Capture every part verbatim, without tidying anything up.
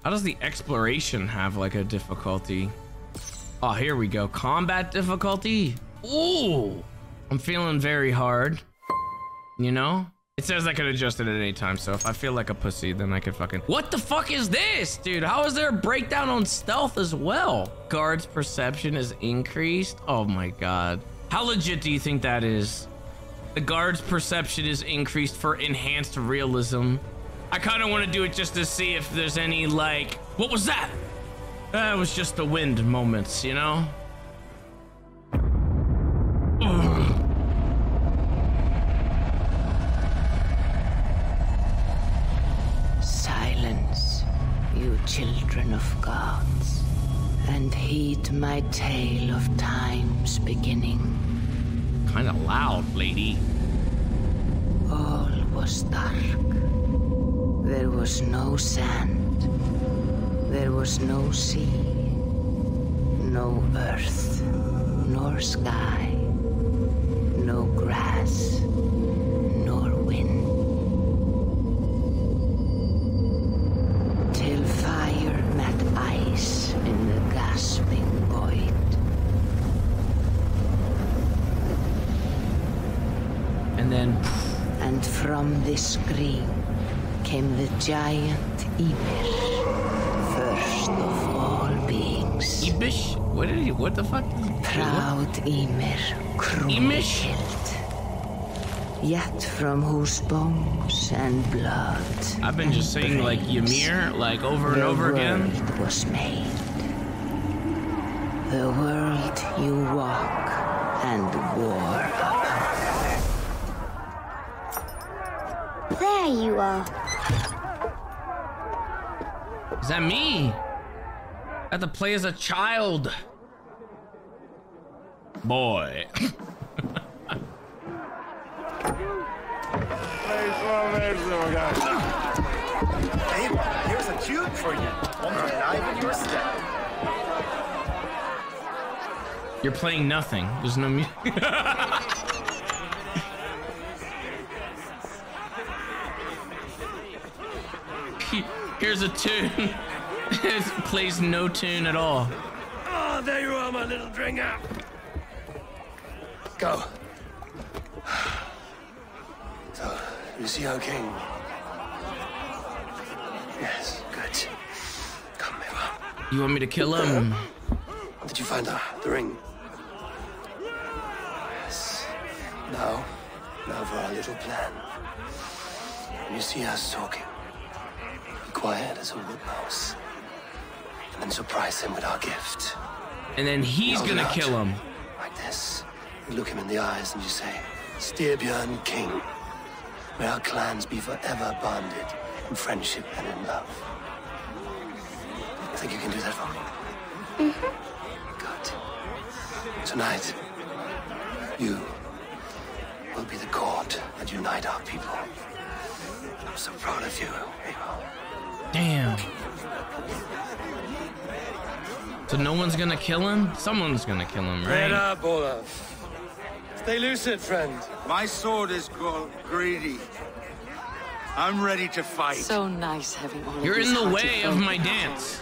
How does the exploration have like a difficulty? Oh, here we go. Combat difficulty. Ooh, I'm feeling very hard. You know? It says I can adjust it at any time, so if I feel like a pussy, then I can fucking... What the fuck is this, dude? How is there a breakdown on stealth as well? Guard's perception is increased? Oh my god. How legit do you think that is? The guard's perception is increased for enhanced realism. I kind of want to do it just to see if there's any, like... What was that? That was just the wind moments, you know? Ugh. Silence, you children of gods, and heed my tale of time's beginning. Kinda loud, lady. All was dark. There was no sand. There was no sea. No earth, nor sky. No grass, nor wind. Till fire met ice in the gasping void. And then... And from this scream came the giant Ymir, first of all beings. Ibish? What did he, what the fuck? Proud Ymir, cruelly killed. Yet from whose bones and blood I've been just saying like Ymir, like over and over again. The world was made. The world you walk and war upon. There you are. Is that me? I have to play as a child. Boy. Hey, here's a tune for you. One more knife in your step. You're playing nothing. There's no music. Here's a tune. It plays no tune at all. Oh, there you are, my little dringer. Go. So, you see our king? Yes, good. Come, Eva. You want me to kill him? Did you find the, the ring? Yes. Now, now for our little plan. When you see us talking, be quiet as a wood mouse, and then surprise him with our gift. And then he's Hold it gonna out, kill him. Like this. You look him in the eyes and you say, Styrbjörn King, may our clans be forever bonded in friendship and in love. I think you can do that for me. Mm-hmm. Good. Tonight, you will be the cord that unite our people. I'm so proud of you, Eva. Damn. So no one's gonna kill him? Someone's gonna kill him, right? Get up, Olaf. Stay lucid, friend. My sword is called Greedy. I'm ready to fight. So nice having all of You're these in the hearty way folk of my in the dance.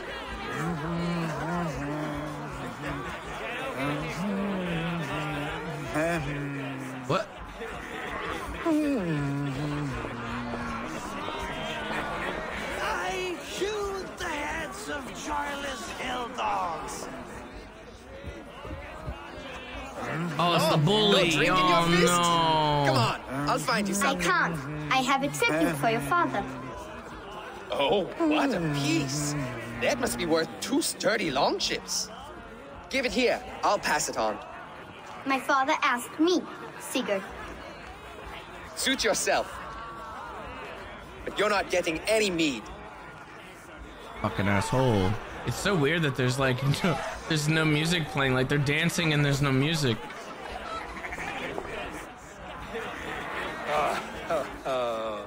What? I hewed the heads of joyless hill dogs. Oh, it's the bully. No drink in Oh your fist? no. Come on, I'll find you I something. can't. I have accepted for your father. Oh, what a piece. That must be worth two sturdy longships. Give it here. I'll pass it on. My father asked me, Sigurd. Suit yourself. But you're not getting any mead. Fucking asshole. It's so weird that there's like no, there's no music playing. Like they're dancing and there's no music. Uh, uh, uh.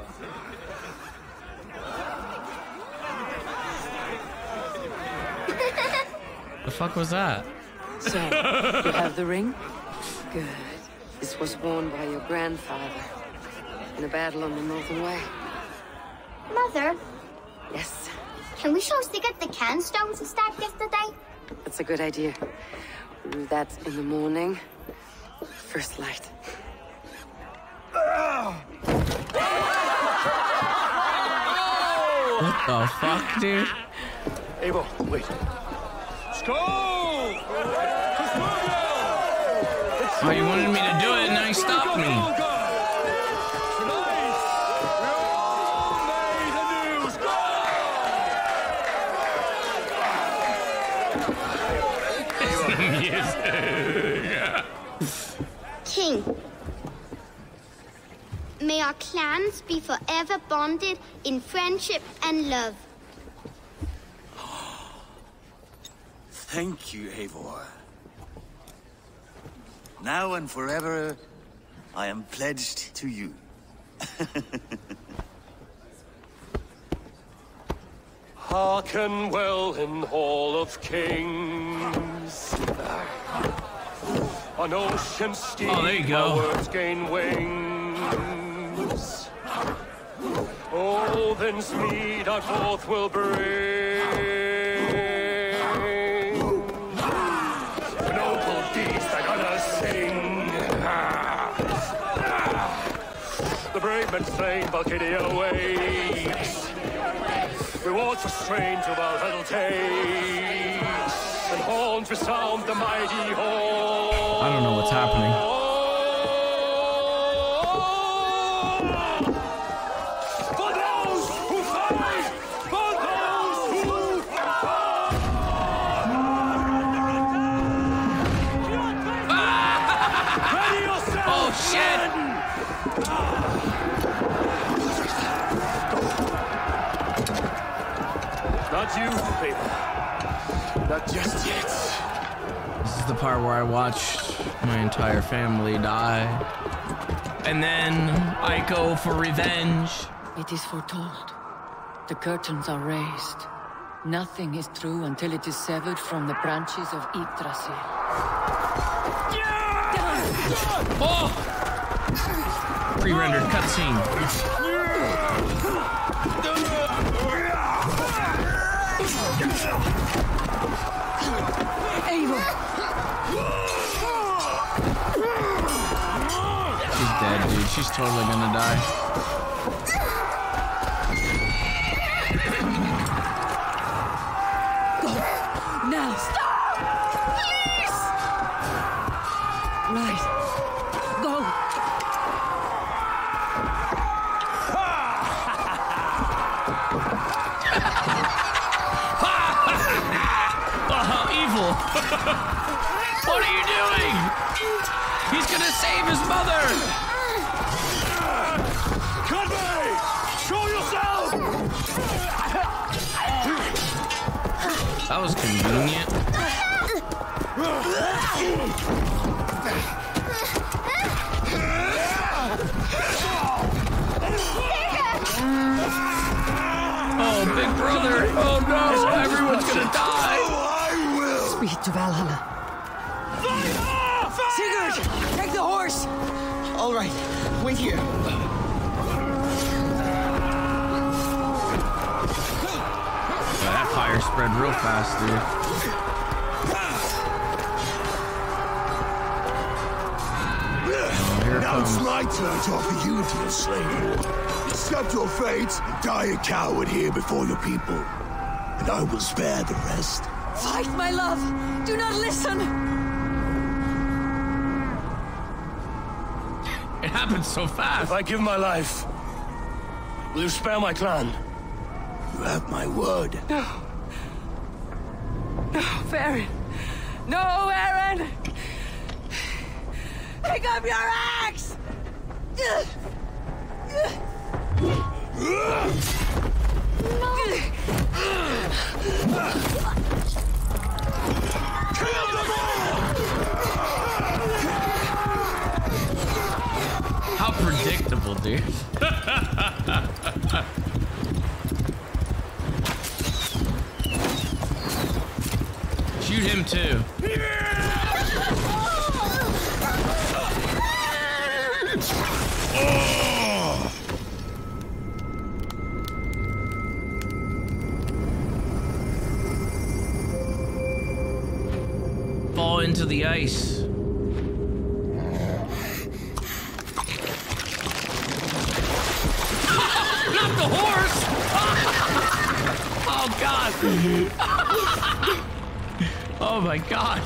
The fuck was that? So, you have the ring? Good. This was worn by your grandfather in a battle on the Northern Way. Mother, Yes, Can we show Sigurd the can stones we stacked yesterday? That's a good idea. We'll do that in the morning. First light. What the fuck, dude? Eivor, wait. Skål! Oh, you wanted me to do it, and then he stopped me. King, may our clans be forever bonded in friendship and love. Thank you, Eivor. Now and forever, I am pledged to you. Hearken well in Hall of Kings. On ocean steep, oh, there you go. My words gain wings. Odin's mead our forth will bring. Noble deeds they're gonna sing. The brave men slain, Valkyria awaits. Rewards for strain to our battle takes. And horns resound the mighty horn. I don't know what's happening. For those who fight! For those who fight! Ready yourself! Oh, shit! Not you, baby. Not just yet. This is the part where I watched my entire family die. And then I go for revenge. It is foretold. The curtains are raised. Nothing is true until it is severed from the branches of Yggdrasil. Oh! Pre-rendered cutscene. Eivor! She's dead, dude. She's totally gonna die. Go! Now! Stop! Please! Right. Go! What are you doing? He's gonna save his mother! Cut me! Show yourself! That was convenient. Oh, big brother! Oh no! Everyone's gonna die! Speed to Valhalla. Sigurd! Take the horse! All right, wait here. Yeah, that fire spread real fast, dude. Oh, here it now comes. it's my turn to offer you to your slave. Accept your fate and die a coward here before your people, and I will spare the rest. Fight, my love! Do not listen! It happened so fast. If I give my life, will you spare my clan? You have my word. No. No, Eren. No, Eren! Pick up your axe! How predictable, dude. Shoot him too. fall into the ice. Not the horse! Oh god! Oh my god!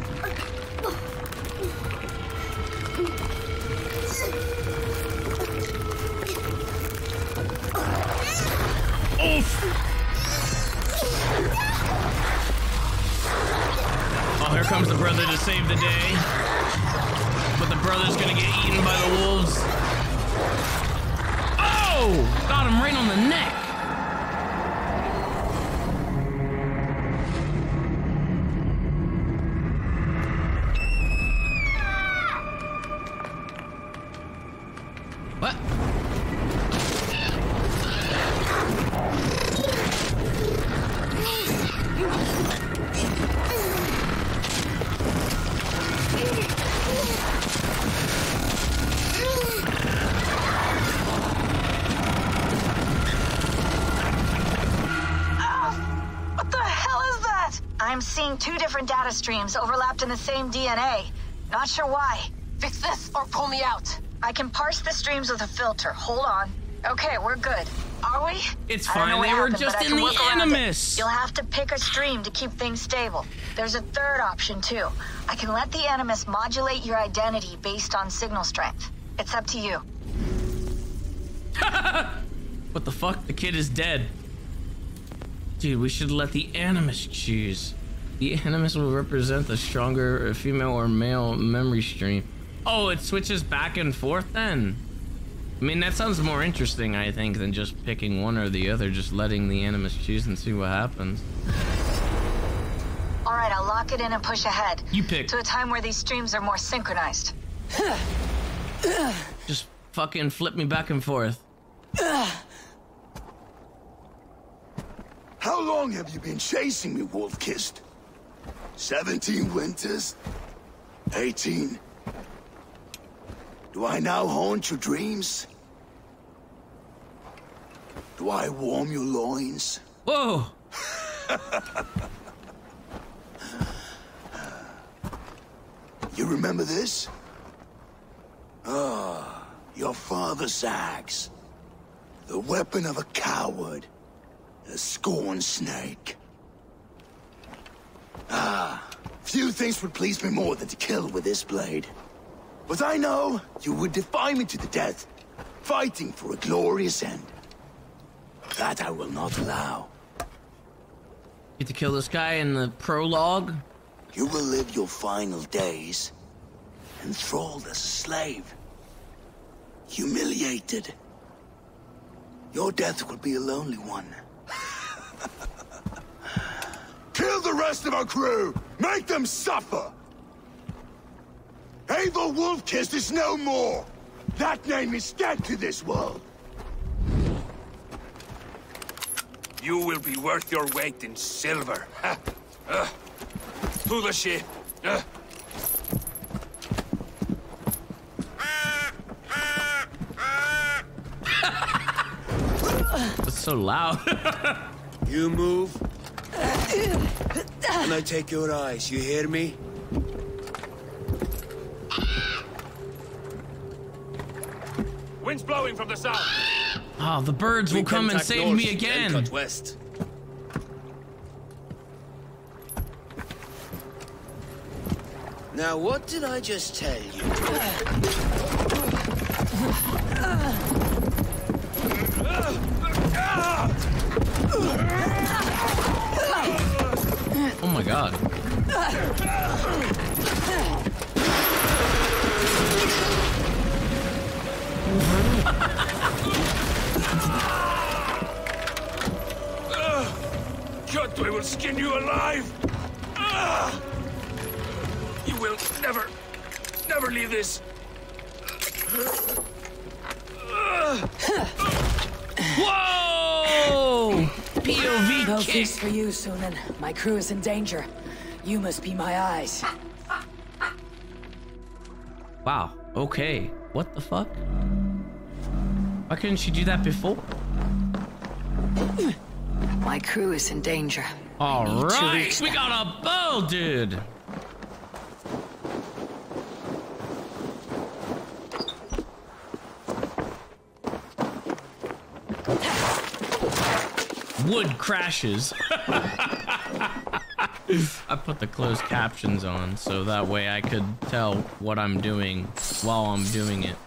Oof! Oh, here comes the brother to save the day. But the brother's gonna get eaten by the wolves. Oh! Got him right on the neck. What? I'm seeing two different data streams overlapped in the same D N A. Not sure why. Fix this or pull me out. I can parse the streams with a filter. Hold on. Okay, we're good. Are we? It's fine. They were just in the Animus. You'll have to pick a stream to keep things stable. There's a third option too. I can let the Animus modulate your identity based on signal strength. It's up to you. What the fuck? The kid is dead. Dude, we should let the Animus choose. The Animus will represent the stronger female or male memory stream. Oh, it switches back and forth then? I mean, that sounds more interesting, I think, than just picking one or the other, just letting the Animus choose and see what happens. All right, I'll lock it in and push ahead. You pick. To a time where these streams are more synchronized. Just fucking flip me back and forth. How long have you been chasing me, Wolf-Kissed? Seventeen winters? Eighteen? Do I now haunt your dreams? Do I warm your loins? Whoa! You remember this? Ah, your father's axe. The weapon of a coward. A scorn snake. Ah, few things would please me more than to kill with this blade. But I know you would defy me to the death, fighting for a glorious end. That I will not allow. Get to kill this guy in the prologue? You will live your final days enthralled as a slave. Humiliated. Your death will be a lonely one. Kill the rest of our crew! Make them suffer! Eivor Wolf-Kissed is no more! That name is dead to this world! You will be worth your weight in silver. uh, to the ship. Uh. It's so loud. You move, and I take your eyes. You hear me? Wind's blowing from the south. Oh, the birds will come and save me again. Cut west. Now, what did I just tell you? Oh my god. Cut, I will skin you alive. You will never, never leave this. Whoa! P O V No kick. peace for you, Sunan. My crew is in danger. You must be my eyes. Wow. Okay. What the fuck? Why couldn't she do that before? My crew is in danger. All right, we got a bow, dude. wood crashes. I put the closed captions on so that way I could tell what I'm doing while I'm doing it.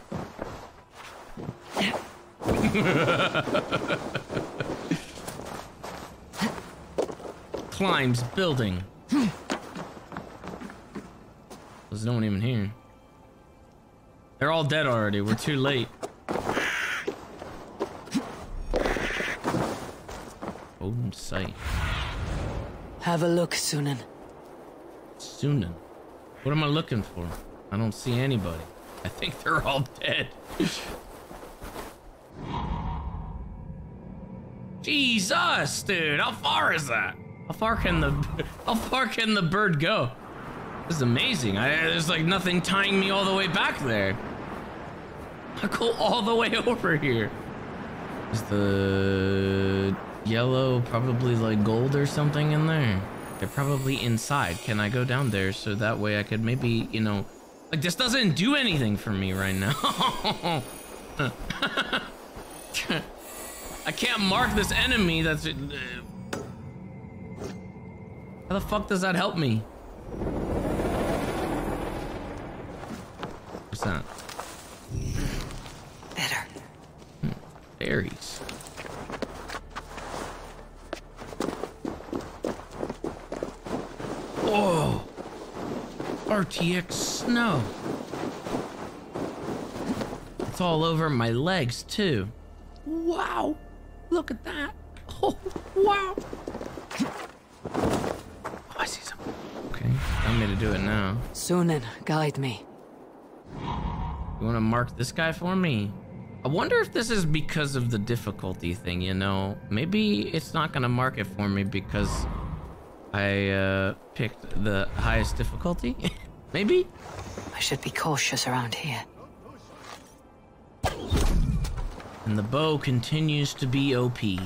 Climbs building. There's no one even here. They're all dead already. We're too late. Open sight. Have a look, Sunan. Sunan? What am I looking for? I don't see anybody. I think they're all dead. Jesus, dude, how far is that? How far can the how far can the bird go? This is amazing. I, there's like nothing tying me all the way back there. I go all the way over here. Is the yellow probably like gold or something in there? They're probably inside. Can I go down there so that way I could maybe, you know, like this doesn't do anything for me right now. I can't mark this enemy that's... Uh, how the fuck does that help me? What's that? Better. Hmm. Berries. Whoa! R T X snow. It's all over my legs too. Wow! Look at that! Oh, wow! Oh, I see something. Okay, I'm gonna do it now. Sunan, guide me. You wanna mark this guy for me? I wonder if this is because of the difficulty thing, you know? Maybe it's not gonna mark it for me because I uh, picked the highest difficulty? Maybe? I should be cautious around here. And the bow continues to be O P.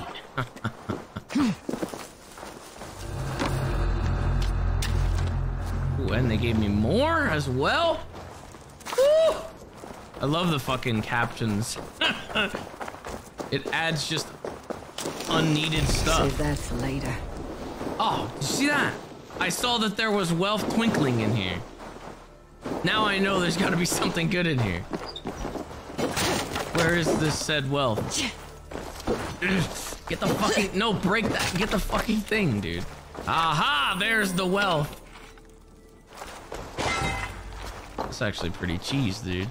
Ooh, and they gave me more as well? Woo! I love the fucking captions. It adds just unneeded stuff. Save that for later. Oh, did you see that? I saw that there was wealth twinkling in here. Now I know there's gotta be something good in here. Where is this said wealth? Get the fucking... No, break that. Get the fucking thing, dude. Aha, there's the wealth. That's actually pretty cheese, dude.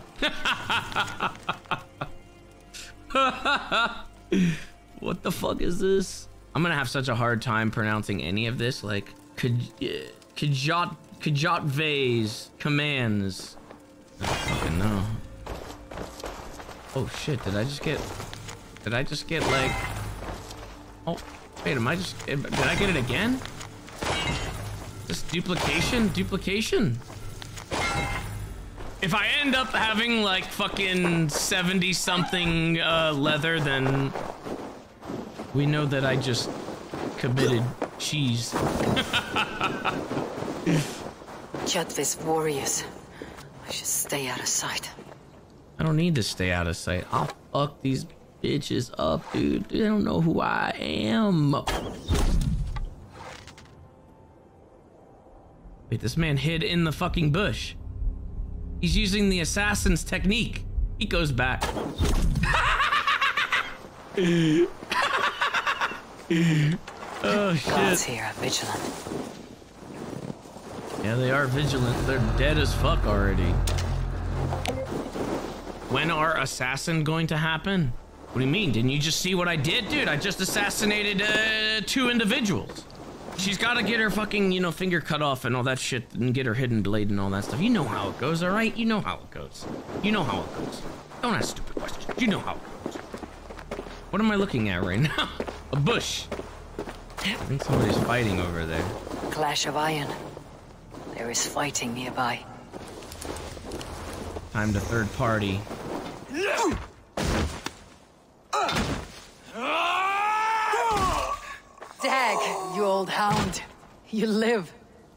What the fuck is this? I'm gonna have such a hard time pronouncing any of this. Like, Kajat, Kajat Vase commands. I don't fucking know. Oh shit, did I just get... Did I just get like... Oh, wait, am I just... Did I get it again? This duplication? Duplication? If I end up having like fucking seventy something uh, leather, then we know that I just committed cheese. Jadvis warriors. I should stay out of sight. I don't need to stay out of sight. I'll fuck these bitches up, dude. They don't know who I am. Wait, this man hid in the fucking bush. He's using the assassin's technique. He goes back. Oh shit. Guards here are vigilant. Yeah, they are vigilant. They're dead as fuck already. When are assassin going to happen? What do you mean? Didn't you just see what I did? Dude, I just assassinated uh, two individuals. She's got to get her fucking, you know, finger cut off and all that shit and get her hidden blade and all that stuff. You know how it goes, all right? You know how it goes. You know how it goes. Don't ask stupid questions. You know how it goes. What am I looking at right now? A bush. I think somebody's fighting over there. Clash of iron. There is fighting nearby. Time to third party. Dag, you old hound. You live.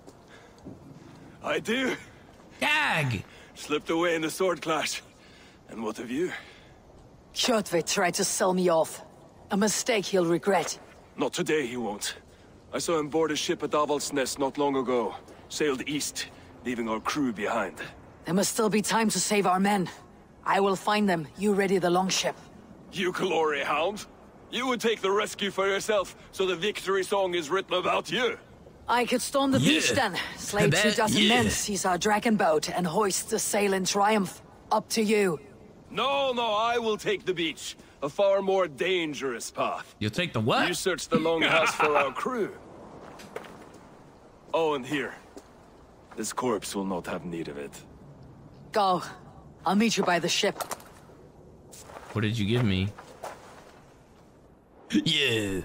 I do. Dag! Slipped away in the sword clash. And what of you? Kjotve tried to sell me off. A mistake he'll regret. Not today, he won't. I saw him board a ship at Aval's Nest not long ago. Sailed east, leaving our crew behind. There must still be time to save our men. I will find them. You ready the longship. You glory hound? You would take the rescue for yourself, so the victory song is written about you. I could storm the Yeah. beach then, slay two dozen yeah. men, seize our dragon boat, and hoist the sail in triumph. Up to you. No, no, I will take the beach. A far more dangerous path. You'll take the what? You search the longhouse for our crew. Oh, and here. This corpse will not have need of it. Go. I'll meet you by the ship. What did you give me? Yeah.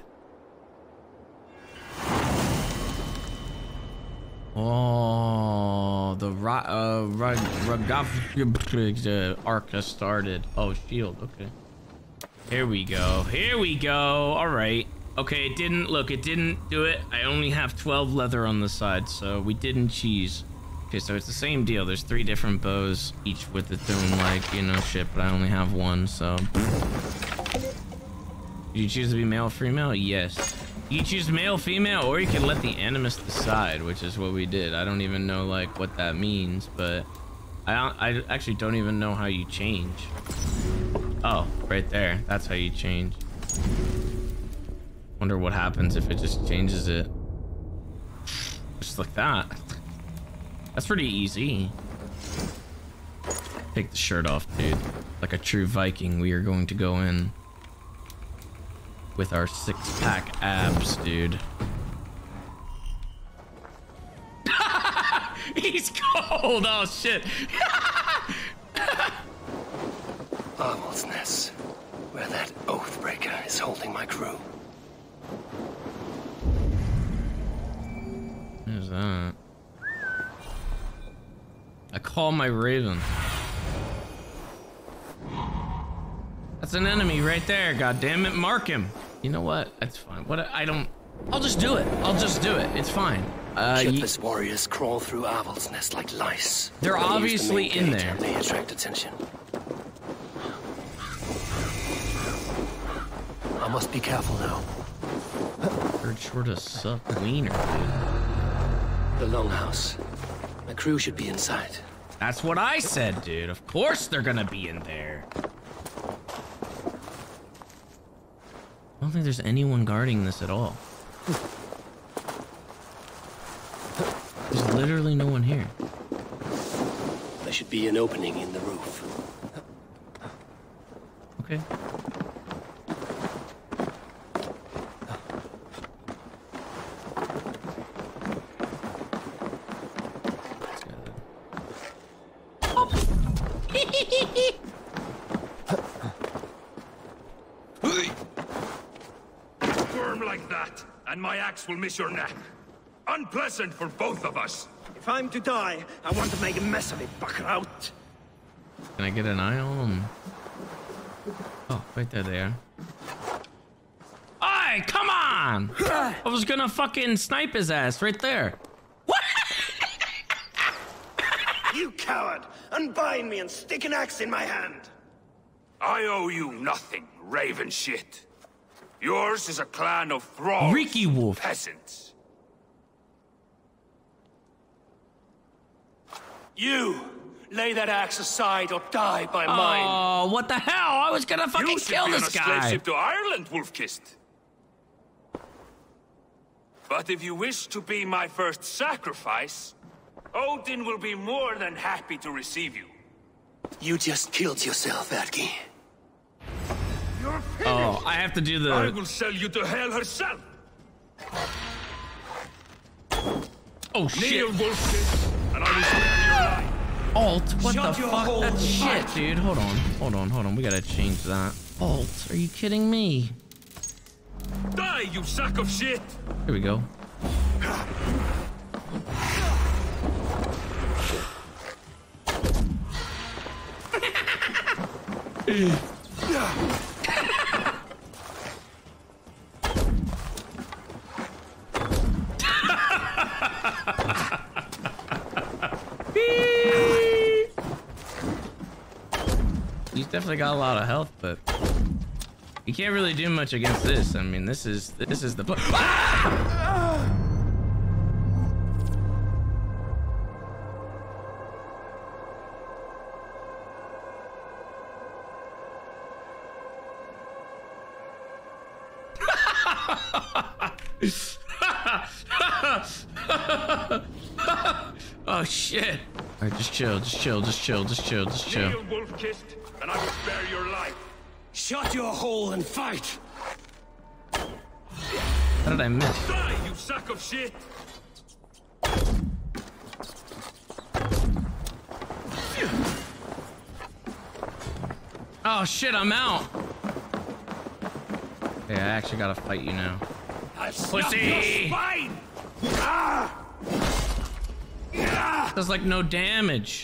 Oh, the ra uh, rug uh, arc has started. Oh, shield. Okay. Here we go. Here we go. All right. Okay, it didn't look. It didn't do it. I only have twelve leather on the side, so we didn't cheese. Okay, so it's the same deal. There's three different bows, each with its own, like, you know, shit, but I only have one, so. Did you choose to be male or female? Yes. You can choose male, female, or you can let the animus decide, which is what we did. I don't even know, like, what that means, but I, I actually don't even know how you change. Oh, right there. That's how you change. Wonder what happens if it just changes it. Just like that. That's pretty easy. Take the shirt off, dude. Like a true Viking, we are going to go in with our six-pack abs, dude. He's cold. Oh shit. Aval's Nest, where that Oathbreaker is holding my crew. Who's that? I call my raven. That's an enemy right there. God damn it, mark him. You know what? That's fine. What? I don't. I'll just do it. I'll just do it. It's fine. Uh, Shipless warriors crawl through Aval's Nest like lice. They're They use the obviously main in gate there. and they attract attention. I must be careful now. Bird sure to suck wiener, dude. The longhouse. My crew should be inside. That's what I said, dude. Of course they're gonna be in there. I don't think there's anyone guarding this at all. There's literally no one here. There should be an opening in the roof. Okay. Worm like that, and my axe will miss your neck. Unpleasant for both of us. If I'm to die, I want to make a mess of it, Buckraut. Can I get an eye on them? Oh, right there they are. Hey, come on! I was gonna fucking snipe his ass right there. You coward! Unbind me and stick an axe in my hand! I owe you nothing, raven shit. Yours is a clan of thralls, Reeky Wolf. peasants. You lay that axe aside or die by mine. Oh, what the hell? I was gonna fucking you should kill be this on a guy. slave ship to Ireland, Wolf-Kissed. But if you wish to be my first sacrifice, Odin will be more than happy to receive you. You just killed yourself, Adki. You're Oh, I have to do the. I will sell you to hell herself. Oh shit! Kneel, Wolf-Kissed, and I will spare your life. Alt? What Shut the your fuck? hole, That's shit, fight. dude. Hold on, hold on, hold on. We gotta change that. Alt? Are you kidding me? Die, you sack of shit! Here we go. He's definitely got a lot of health, but You can't really do much against this. I mean, this is this is the. Ah! Oh shit! All right, just chill, just chill, just chill, just chill, just chill. Kneel, Wolf-Kissed, and I will spare your life. Shut your hole and fight. How did I miss? Die, you sack of shit! Oh shit! I'm out. Okay, I actually gotta fight you now. I've Pussy! your spine. Ah! Does like no damage.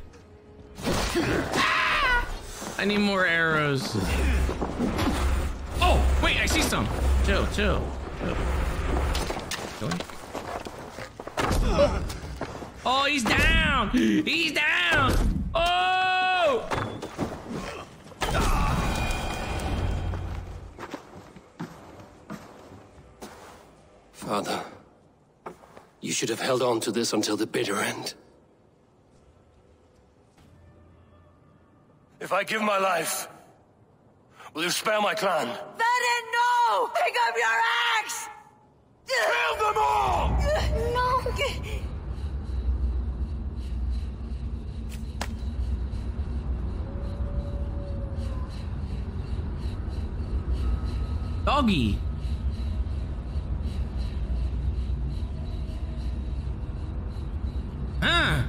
I need more arrows. Oh, wait, I see some. Chill, chill. chill. Oh, he's down. He's down. Oh! Father, you should have held on to this until the bitter end. If I give my life, will you spare my clan? Venin, no! Pick up your axe! Kill them all! No! Doggy. Huh?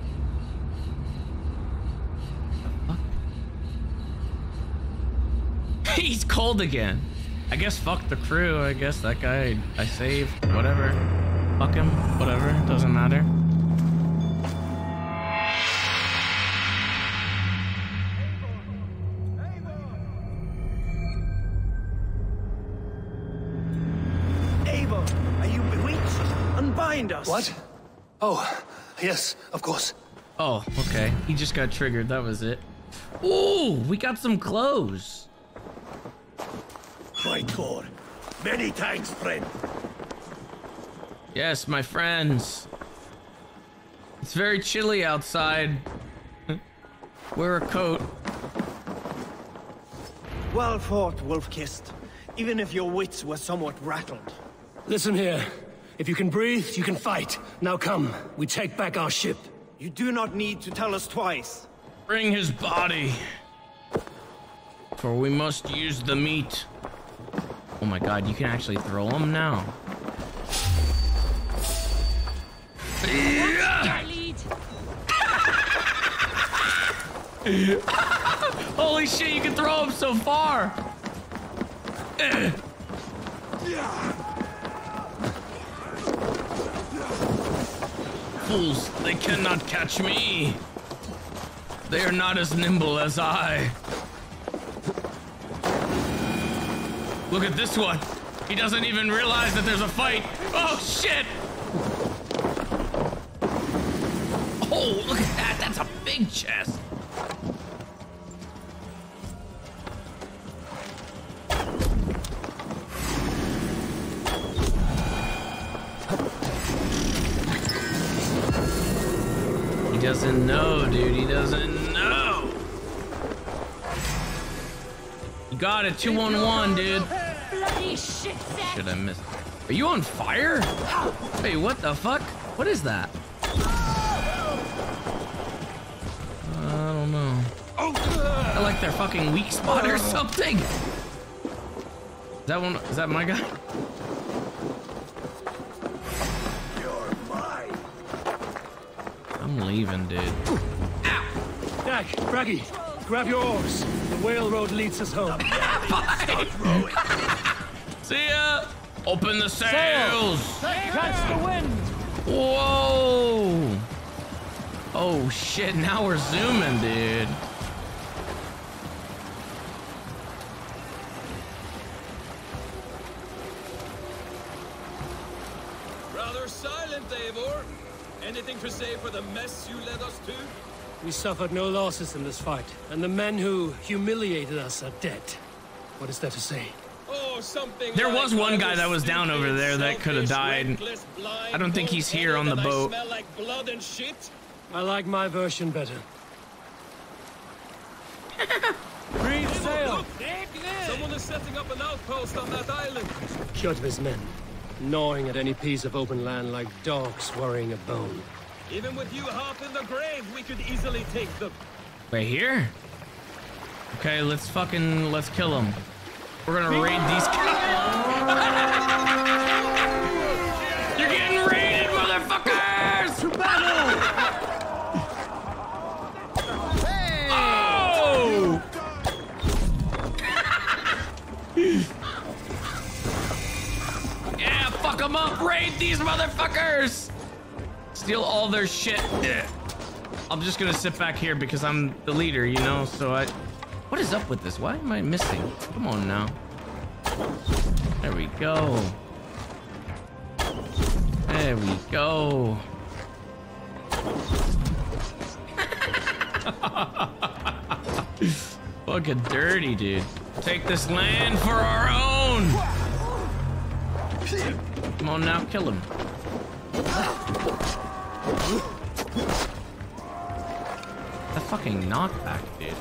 He's cold again. I guess fuck the crew. I guess that guy I saved. Whatever. Fuck him. Whatever. Doesn't matter. Eivor, are you bewitched? Unbind us. What? Oh, yes, of course. Oh, okay. He just got triggered. That was it. Ooh, we got some clothes. My God. Many thanks, friend. Yes, my friends. It's very chilly outside. Wear a coat. Well fought, Wolf-Kissed. Even if your wits were somewhat rattled. Listen here. If you can breathe, you can fight. Now come, we take back our ship. You do not need to tell us twice. Bring his body. For we must use the meat. Oh my god, you can actually throw him now. Holy shit, you can throw him so far. Fools, they cannot catch me. They are not as nimble as I. Look at this one. He doesn't even realize that there's a fight. Oh, shit. Oh, look at that. That's a big chest. He doesn't know, dude. He doesn't know. You got it. two one one, dude. Bloody shit. Should I miss? Are you on fire? Hey, what the fuck? What is that? I don't know. I like their fucking weak spot or something. Is that one? Is that my guy? You're mine. I'm leaving, dude. Ow! Dak, Braggy, grab your oars. The whale road leads us home. See ya! Open the sails! Catch the wind! Whoa! Oh shit, now we're zooming, dude. Rather silent, Eivor. Anything to say for the mess you led us to? We suffered no losses in this fight, and the men who humiliated us are dead. What is there to say? Oh, something There like was one I guy that was down over there that could have selfish, died. reckless, blind, I don't think he's here on the cold-headed, boat. and I smell like blood and shit. I like my version better. Reef sail! Someone is setting up an outpost on that island. Kjotve's men, gnawing at any piece of open land like dogs worrying a bone. Even with you half in the grave, we could easily take them. Right here? Okay, let's fucking, let's kill him. We're gonna raid these You're getting raided, motherfuckers! To battle! Oh! Yeah, fuck them up! Raid these motherfuckers! Steal all their shit. I'm just gonna sit back here because I'm the leader, you know, so I... What is up with this? Why am I missing? Come on now. There we go. There we go. Fucking dirty, dude. Take this land for our own. Come on now, kill him. The fucking knockback, dude.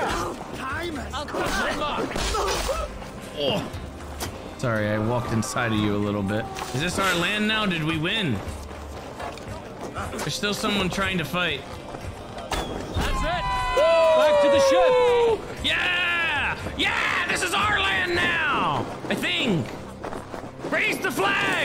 Oh. Sorry, I walked inside of you a little bit. Is this our land now? Did we win? There's still someone trying to fight. That's it! Back to the ship! Yeah! Yeah! This is our land now! I think! Raise the flag!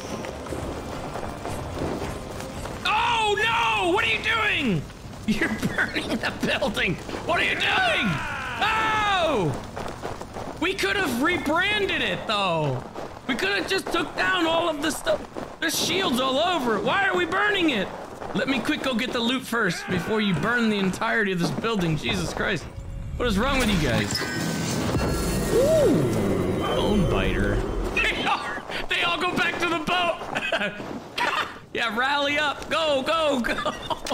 Oh no! What are you doing? You're burning the building! What are you doing? Oh! We could have rebranded it though! We could have just took down all of the stuff. There's shields all over it. Why are we burning it? Let me quick go get the loot first before you burn the entirety of this building. Jesus Christ. What is wrong with you guys? Ooh, bone biter. They are. They all go back to the boat. Yeah, rally up. Go, go, go.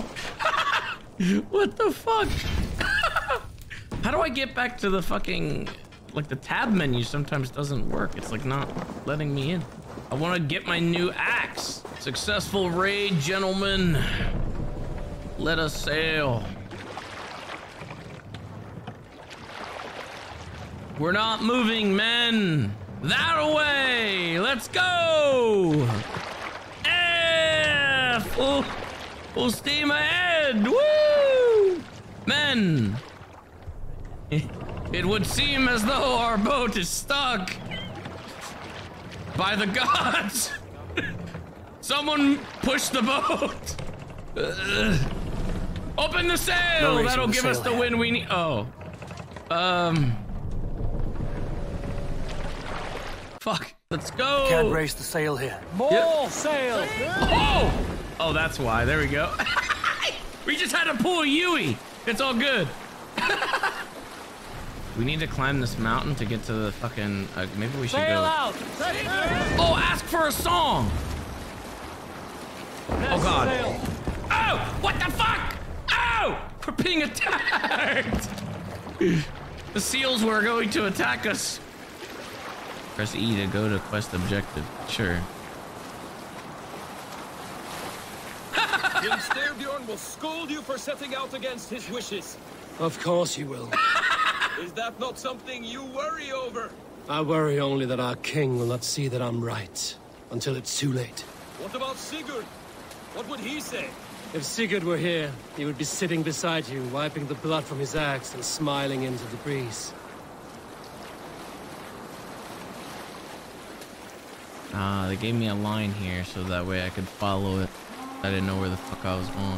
What the fuck? How do I get back to the fucking... Like the tab menu sometimes doesn't work. It's like not letting me in. I want to get my new axe. Successful raid, gentlemen. Let us sail. We're not moving, men. That away. Let's go. F. Full, full steam ahead. Woo. Men. It would seem as though our boat is stuck. By the gods. Someone push the boat. Uh, open the sail. No That'll give us the wind we need. Oh. Um. Fuck. Let's go. Can't raise the sail here. More Yep. sail. Oh. Oh, that's why. There we go. We just had to pull a Yui. It's all good. We need to climb this mountain to get to the fucking... Uh, maybe we should Sail go... out. Oh, ask for a song! Oh, God. Oh! What the fuck? Oh! We're being attacked! The seals were going to attack us. Press E to go to quest objective. Sure. King Styrbjorn will scold you for setting out against his wishes. Of course you will. Is that not something you worry over? I worry only that our king will not see that I'm right. Until it's too late. What about Sigurd? What would he say? If Sigurd were here, he would be sitting beside you, wiping the blood from his axe and smiling into the breeze. Ah, they gave me a line here so that way I could follow it. I didn't know where the fuck I was going.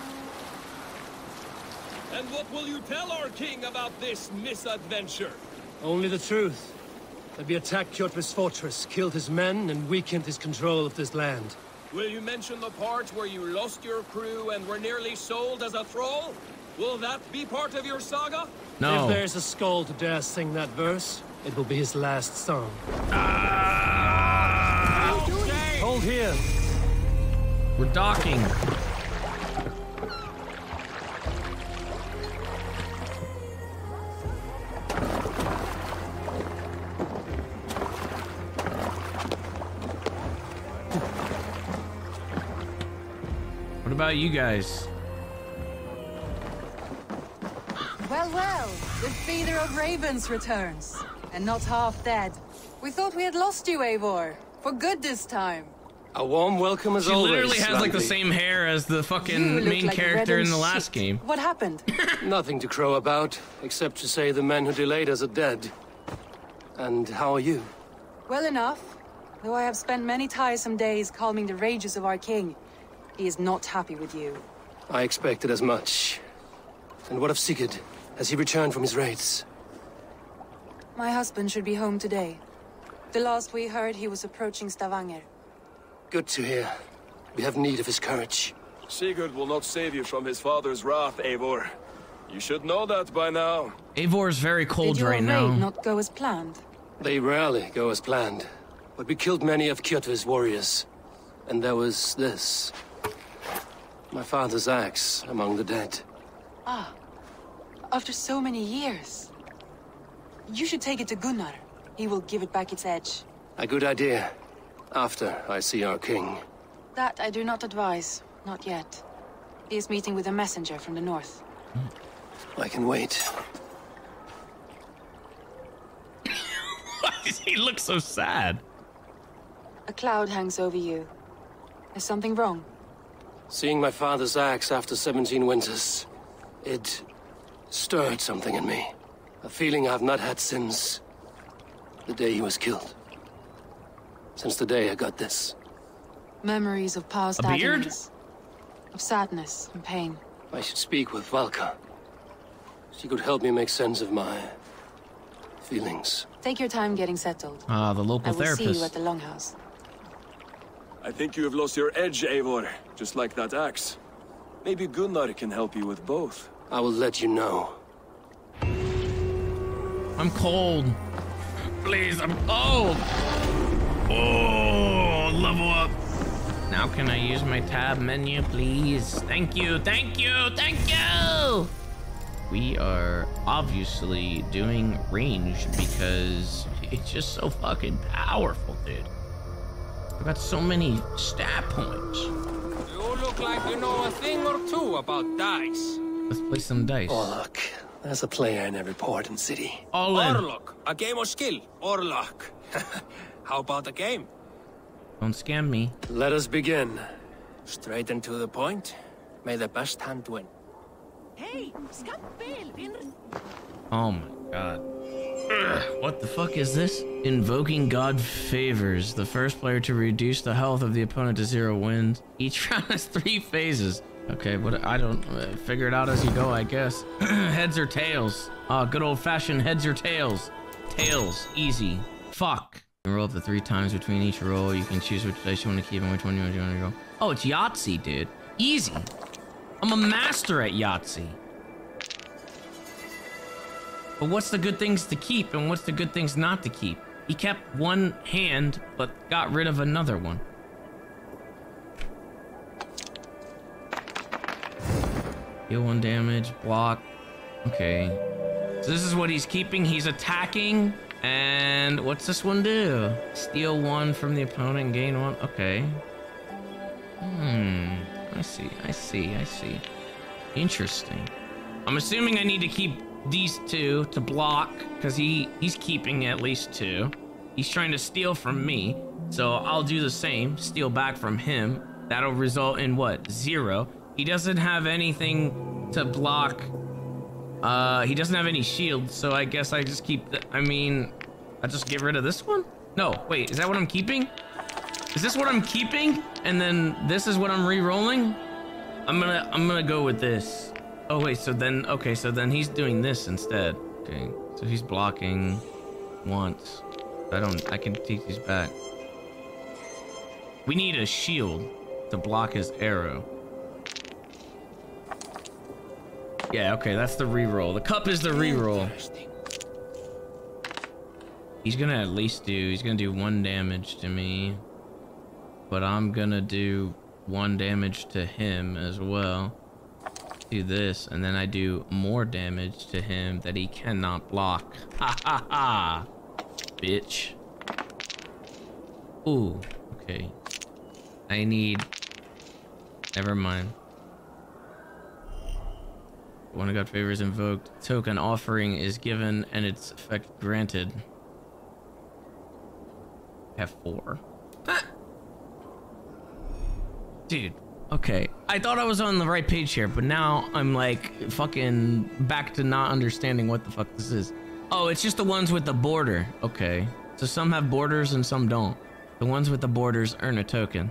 And what will you tell our king about this misadventure? Only the truth. That we attacked Kjotve's fortress, killed his men, and weakened his control of this land. Will you mention the part where you lost your crew and were nearly sold as a thrall? Will that be part of your saga? No. If there's a skull to dare sing that verse, it will be his last song. Ah! Hold here. We're docking. What about you guys? Well, well, the feeder of ravens returns, and not half dead. We thought we had lost you, Eivor, for good this time. A warm welcome as she always. She literally has like the Slightly. same hair as the fucking main like character in the shit. last game. What happened? Nothing to crow about, except to say the men who delayed us are dead. And how are you? Well enough, though I have spent many tiresome days calming the rages of our king. He is not happy with you. I expected as much. And what of Sigurd? Has he returned from his raids? My husband should be home today. The last we heard, he was approaching Stavanger. Good to hear. We have need of his courage. Sigurd will not save you from his father's wrath, Eivor. You should know that by now. Eivor is very cold Did your right raid now. not go as planned? They rarely go as planned. But we killed many of Kjotve's warriors. And there was this. My father's axe among the dead. Ah. After so many years. You should take it to Gunnar. He will give it back its edge. A good idea. After I see our king. That I do not advise. Not yet. He is meeting with a messenger from the north. I can wait. Why does he look so sad? A cloud hangs over you. Is something wrong? Seeing my father's axe after seventeen winters, it stirred something in me. A feeling I've not had since the day he was killed. Since the day I got this. Memories of past A beard? agonies. Of sadness and pain. I should speak with Valka. She could help me make sense of my feelings. Take your time getting settled. Ah, the local I will therapist. see you at the Longhouse. I think you have lost your edge, Eivor, just like that axe. Maybe Gunnar can help you with both. I will let you know. I'm cold. Please, I'm cold. Oh, level up. Now can I use my tab menu, please? Thank you, thank you, thank you! We are obviously doing range because it's just so fucking powerful, dude. I've got so many stat points. You look like you know a thing or two about dice. Let's play some dice. Oh, look. There's a player in every port and city. All in. Or luck. A game of skill. Or luck. How about a game? Don't scam me. Let us begin. Straight and to the point. May the best hand win. Hey, Oh my god. Ugh, what the fuck is this? Invoking God favors. The first player to reduce the health of the opponent to zero wins. Each round has three phases. Okay, but I don't uh, figure it out as you go, I guess. Heads or tails? Ah, good old-fashioned heads or tails. Tails, easy. Fuck. You roll up to three times between each roll. You can choose which dice you want to keep and which one you want to go. Oh, it's Yahtzee, dude. Easy. I'm a master at Yahtzee. But what's the good things to keep and what's the good things not to keep? He kept one hand, but got rid of another one. Deal one damage, block. Okay. So this is what he's keeping. He's attacking. And what's this one do? Steal one from the opponent and gain one. Okay. Hmm. I see. I see. I see. Interesting. I'm assuming I need to keep these two to block because he he's keeping at least two. He's trying to steal from me. So I'll do the same. Steal back from him. That'll result in what? Zero. He doesn't have anything to block. Uh, he doesn't have any shields, so I guess I just keep the, I mean, I just get rid of this one? No, wait, is that what I'm keeping? Is this what I'm keeping? And then this is what I'm re-rolling? I'm gonna, I'm gonna go with this. Oh wait, so then, okay, so then he's doing this instead. Okay, so he's blocking once. I don't, I can take these back. We need a shield to block his arrow. Yeah, okay, that's the reroll. The cup is the reroll. He's gonna at least do, he's gonna do one damage to me. But I'm gonna do one damage to him as well. Do this, and then I do more damage to him that he cannot block. Ha ha ha! Bitch. Ooh, okay. I need... Never mind. When a god favor is invoked, token offering is given and its effect granted. I have four. Ah. Dude, okay. I thought I was on the right page here, but now I'm like fucking back to not understanding what the fuck this is. Oh, it's just the ones with the border. Okay. So some have borders and some don't. The ones with the borders earn a token.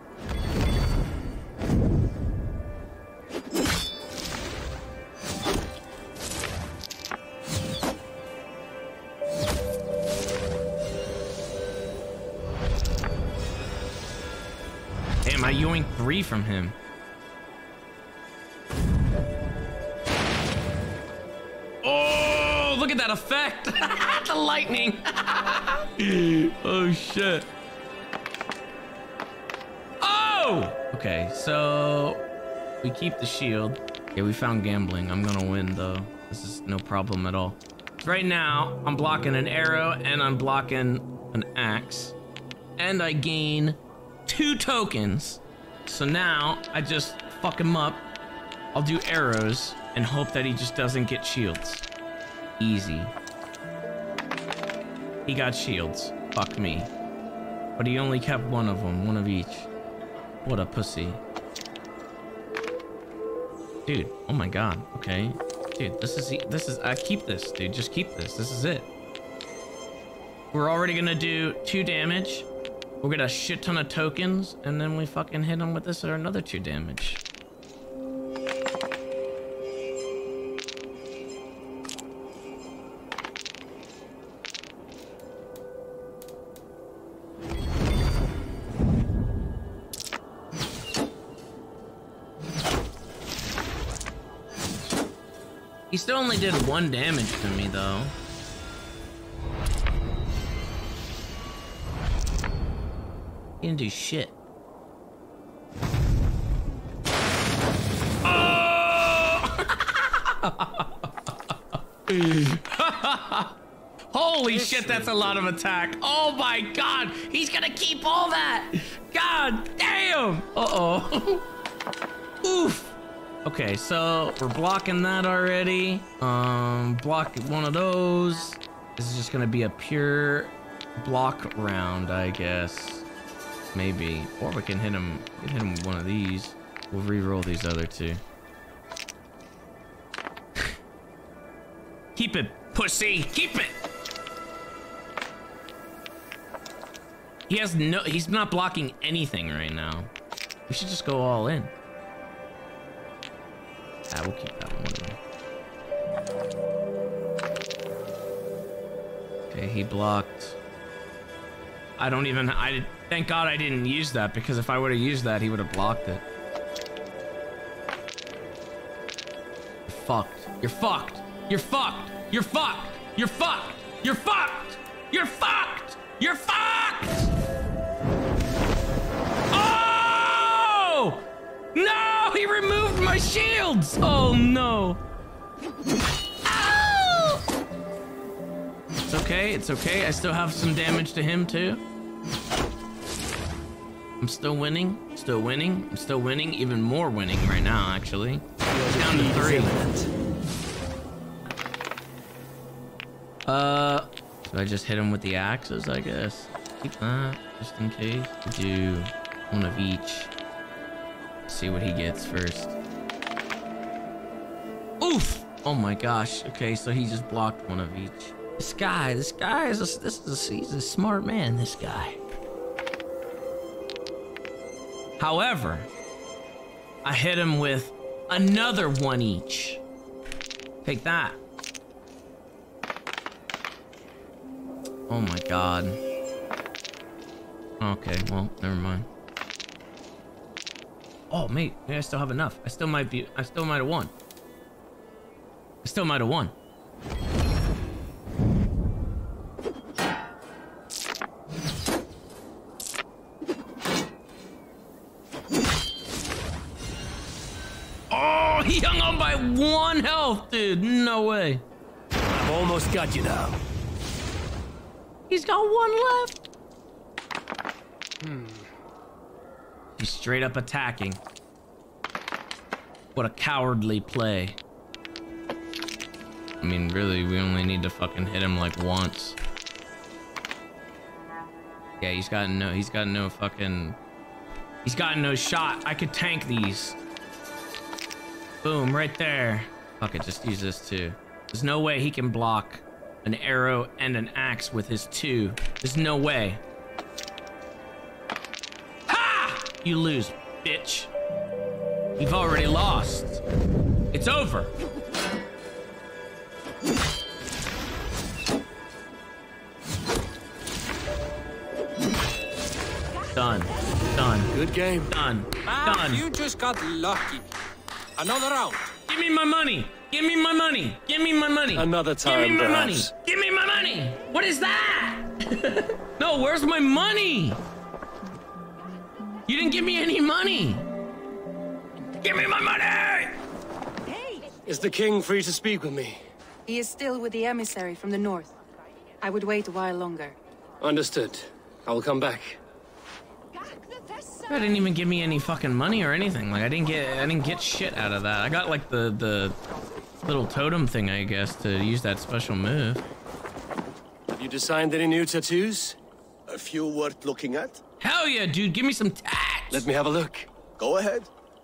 Damn, I yoinked three from him. Oh, look at that effect. The lightning. Oh, shit. Oh! Okay, so we keep the shield. Okay, we found gambling. I'm gonna win, though. This is no problem at all. Right now, I'm blocking an arrow and I'm blocking an axe. And I gain two tokens. So now I just fuck him up. I'll do arrows and hope that he just doesn't get shields. Easy. He got shields. Fuck me. But he only kept one of them, one of each. What a pussy. Dude, oh my god. Okay. Dude, this is this is I keep this, dude. Just keep this. This is it. We're already gonna do two damage. We'll get a shit ton of tokens, and then we fucking hit him with this or another two damage. He still only did one damage to me, though. He didn't do shit. Oh! Holy shit, that's a lot of attack. Oh my god, he's gonna keep all that. God damn. Uh-oh. Oof. Okay, so we're blocking that already. Um, block one of those. This is just gonna be a pure block round, I guess. Maybe. Or we can hit him, we can hit him with one of these. We'll re-roll these other two. Keep it, pussy! Keep it! He has no, he's not blocking anything right now. We should just go all in. Ah, we'll keep that one. Okay, he blocked. I don't even, I, thank God I didn't use that, because if I would have used that, he would have blocked it. You're fucked. You're fucked. You're fucked. You're fucked. You're fucked. You're fucked. You're fucked. You're fucked. Oh! No! He removed my shields! Oh no. Ow! It's okay. It's okay. I still have some damage to him too. I'm still winning. Still winning. I'm still winning. Even more winning right now, actually. Down to three. Uh, so I just hit him with the axes, I guess. Keep that, just in case. Do one of each. See what he gets first. Oof! Oh my gosh. Okay, so he just blocked one of each. This guy, this guy is a, this is a, he's a smart man, this guy. However, I hit him with another one each. Take that. Oh my god. Okay, well, never mind. Oh, mate, maybe I still have enough. I still might be, I still might have won. I still might have won. Oh, he hung on by one health, dude. No way. I've almost got you now. He's got one left. Hmm. He's straight up attacking. What a cowardly play. I mean, really, we only need to fucking hit him like once. Yeah, he's got no, he's got no fucking, he's got no shot. I could tank these. Boom, right there. Fuck it, just use this too. There's no way he can block an arrow and an axe with his two. There's no way. Ha! You lose, bitch. You've already lost. It's over. Done. Done. Good game. Done. Man, Done. you just got lucky. Another round. Give me my money. Give me my money. Give me my money. Another time, Give me my perhaps. money. Give me my money. What is that? No, where's my money? You didn't give me any money. Give me my money. Is the king free to speak with me? He is still with the emissary from the north. I would wait a while longer. Understood. I will come back. I didn't even give me any fucking money or anything. Like I didn't get, I didn't get shit out of that. I got like the the little totem thing, I guess, to use that special move. Have you designed any new tattoos? A few worth looking at? Hell yeah, dude! Give me some tats. Let me have a look. Go ahead.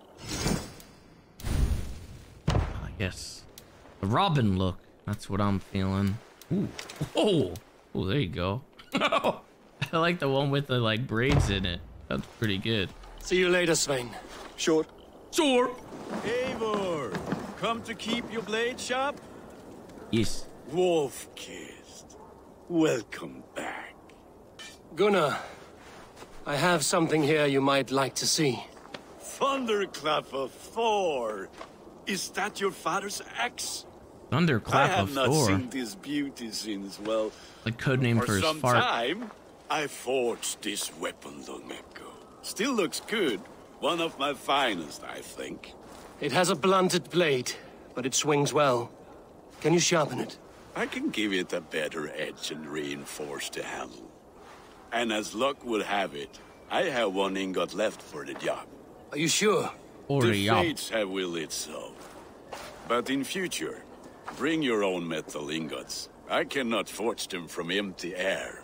Ah, yes, the Robin look. That's what I'm feeling. Ooh, oh, oh, there you go. I like the one with the like braids in it. That's pretty good. See you later, Svein. Sure. Sure. Eivor, come to keep your blade sharp? Yes. Wolf-kissed, welcome back. Gunnar, I have something here you might like to see. Thunderclap of Thor. Is that your father's axe? Thunderclap I have of not Thor. seen this beauty since, well, Like codename for, for his some fart. time. I forged this weapon long ago. Still looks good. One of my finest, I think. It has a blunted blade, but it swings well. Can you sharpen it? I can give it a better edge and reinforce the handle. And as luck would have it, I have one ingot left for the job. Are you sure? Or the the job. fates have willed it so. But in future, bring your own metal ingots. I cannot forge them from empty air.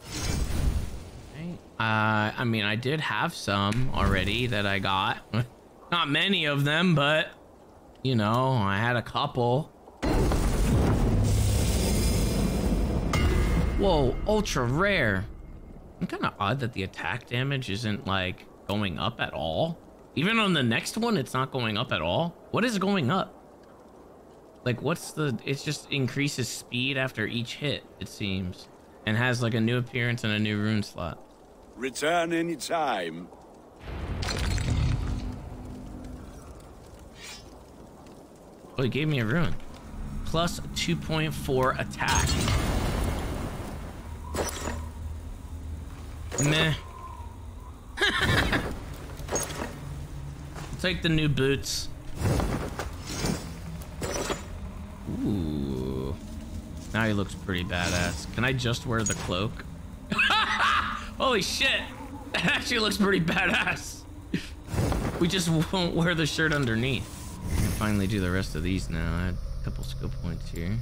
Uh, I mean, I did have some already that I got. Not many of them, but, you know, I had a couple. Whoa, ultra rare. It's kind of odd that the attack damage isn't, like, going up at all. Even on the next one, it's not going up at all. What is going up? Like, what's the... It just increases speed after each hit, it seems. And has, like, a new appearance and a new rune slot. Return any time. Oh, he gave me a rune. Plus two point four attack. Meh. I'll take the new boots. Ooh. Now he looks pretty badass. Can I just wear the cloak? Holy shit! That actually looks pretty badass. We just won't wear the shirt underneath. I can finally do the rest of these now. I had a couple skill points here.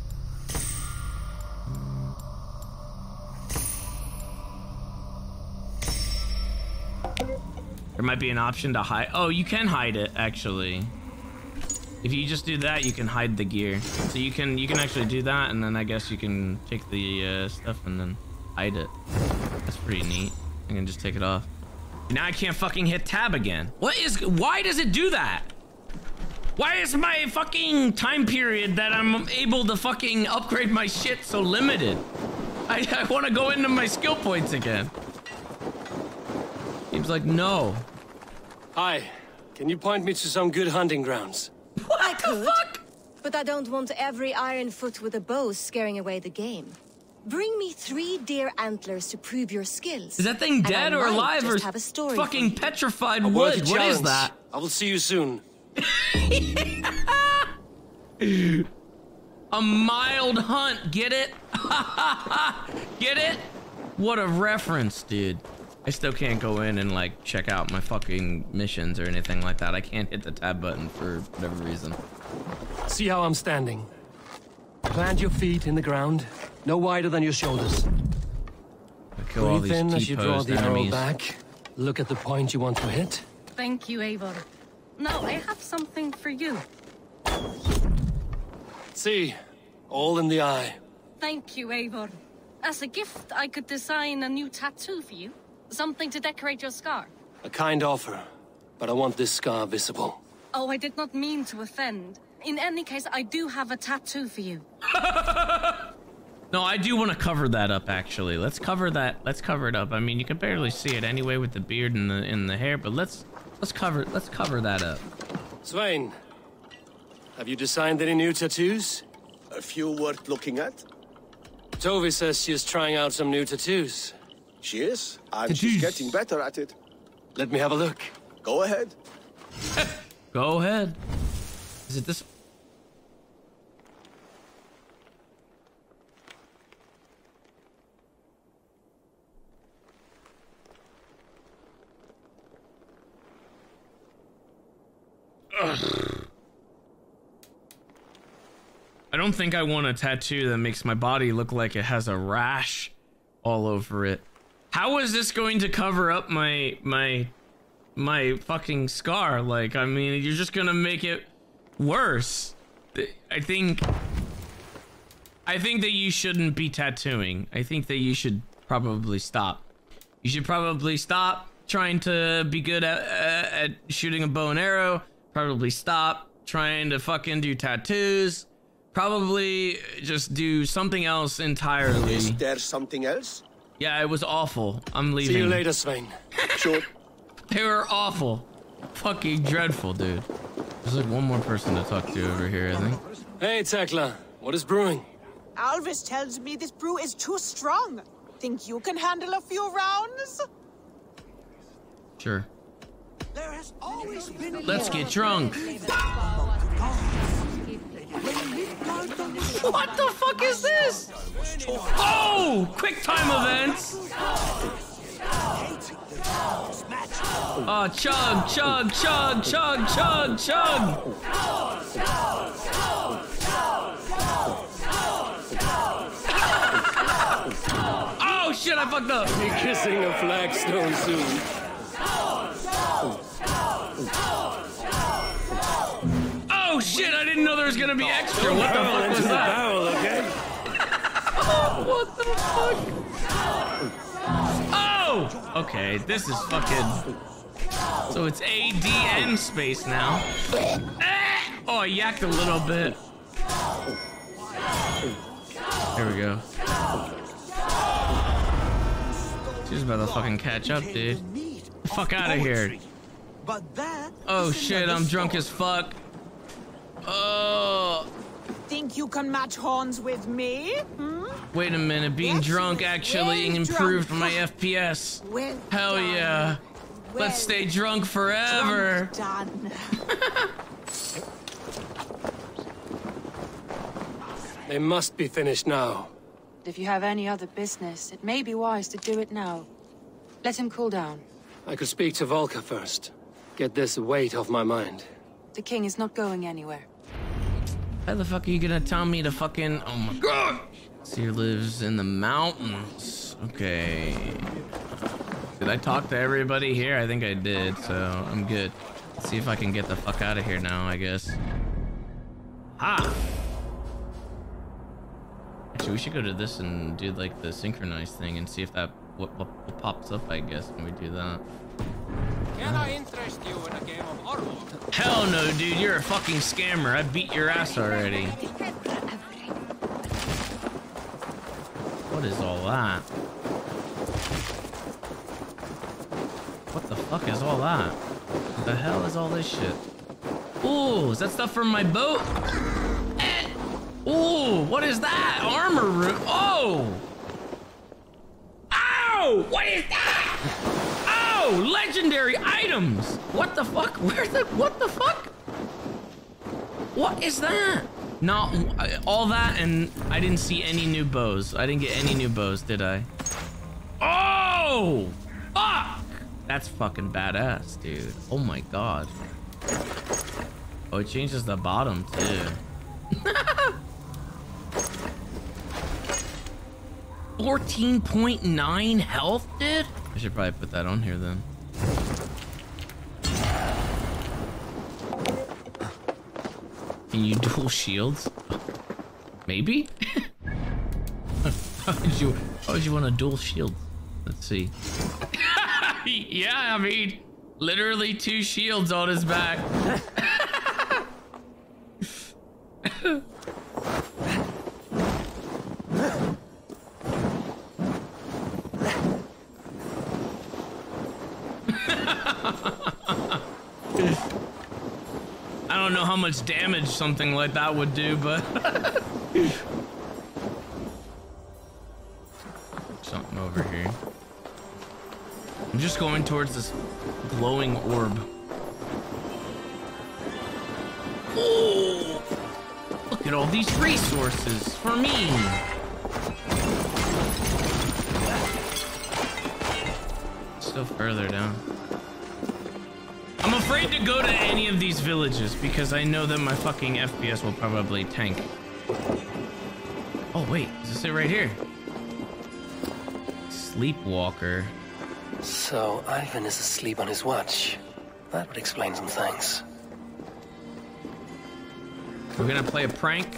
There might be an option to hide. Oh, you can hide it actually. If you just do that, you can hide the gear. So you can you can actually do that, and then I guess you can take the uh, stuff and then hide it. That's pretty neat. I can just take it off. Now I can't fucking hit tab again. What is? Why does it do that? Why is my fucking time period that I'm able to fucking upgrade my shit so limited? I, I want to go into my skill points again. Seems like no. Hi. Can you point me to some good hunting grounds? What I the could, fuck? But I don't want every iron foot with a bow scaring away the game. Bring me three deer antlers to prove your skills. Is that thing dead or alive or have a story fucking petrified A wood? worthy What is challenge. that? I will see you soon. A mild hunt, get it? Get it? What a reference, dude. I still can't go in and like check out my fucking missions or anything like that. I can't hit the tab button for whatever reason. See how I'm standing. Plant your feet in the ground, no wider than your shoulders. Kill all Breathe these in as you draw T-posed the arrow enemies. back. Look at the point you want to hit. Thank you, Eivor. Now I have something for you. See, all in the eye. Thank you, Eivor. As a gift, I could design a new tattoo for you. Something to decorate your scar. A kind offer, but I want this scar visible. Oh, I did not mean to offend. In any case, I do have a tattoo for you. No, I do want to cover that up, actually. Let's cover that. Let's cover it up. I mean, you can barely see it anyway with the beard and the and the hair, but let's let's cover let's cover that up. Swain, have you designed any new tattoos? A few worth looking at. Tovi says she is trying out some new tattoos. She is, and she's getting better at it. Let me have a look. Go ahead. Go ahead. Is it this? Ugh. I don't think I want a tattoo that makes my body look like it has a rash all over it. How is this going to cover up my my my fucking scar? Like, I mean, you're just gonna make it worse. I think I think that you shouldn't be tattooing. I think that you should probably stop. You should probably stop trying to be good at, uh, at shooting a bow and arrow. Probably stop trying to fucking do tattoos. Probably just do something else entirely. Is there something else? Yeah, it was awful. I'm leaving. See you later, Swain. Sure. They were awful. Fucking dreadful, dude. There's like one more person to talk to over here, I think. Hey, Tekla. What is brewing? Alvis tells me this brew is too strong. Think you can handle a few rounds? Sure. There has always been Let's get drunk. What the fuck is this? Oh, quick time events. Oh, chug, chug, chug, chug, chug, chug. Oh shit, I fucked up. Be kissing a flagstone soon. Oh shit, I didn't know there was gonna be extra. What the fuck was that? Barrel, okay? What the fuck? Oh! Okay, this is fucking... So it's A D N space now. Oh, I yacked a little bit. There we go. She's about to fucking catch up, dude. Fuck out of here. Oh shit, I'm drunk as fuck. Oh. Think you can match horns with me? Hmm? Wait a minute, being drunk actually improved my F P S. Well Hell done. yeah. Well Let's stay drunk forever. Drunk done. They must be finished now. If you have any other business, it may be wise to do it now. Let him cool down. I could speak to Volka first. Get this weight off my mind. The king is not going anywhere. How the fuck are you gonna tell me to fucking... Oh my god! Seer lives in the mountains. Okay. Did I talk to everybody here? I think I did, so I'm good. Let's see if I can get the fuck out of here now, I guess. Ha! Actually, we should go to this and do like the synchronized thing and see if that what, what, what pops up, I guess, when we do that. Can I interest you in a game of Orlok? Hell no, dude, you're a fucking scammer. I beat your ass already. What is all that? What the fuck is all that? What the hell is all this shit? Ooh, is that stuff from my boat? Eh. Ooh, what is that? Armor room. Oh! Ow! What is that? Oh, legendary items. What the fuck? Where's the? What the fuck? What is that? Not all that, and I didn't see any new bows. I didn't get any new bows, did I? Oh! Fuck! That's fucking badass, dude. Oh my god. Oh, it changes the bottom too. fourteen point nine health, dude? I should probably put that on here then. Can you dual shields? Maybe? How would you, how would you want a dual shield? Let's see. Yeah, I mean, literally two shields on his back. I don't know how much damage something like that would do, but something over here. I'm just going towards this glowing orb. Oh, look at all these resources for me. Still further down. I'm afraid to go to any of these villages because I know that my fucking F P S will probably tank. Oh wait, is this it right here? Sleepwalker. So Ivan is asleep on his watch. That would explain some things. We're gonna play a prank.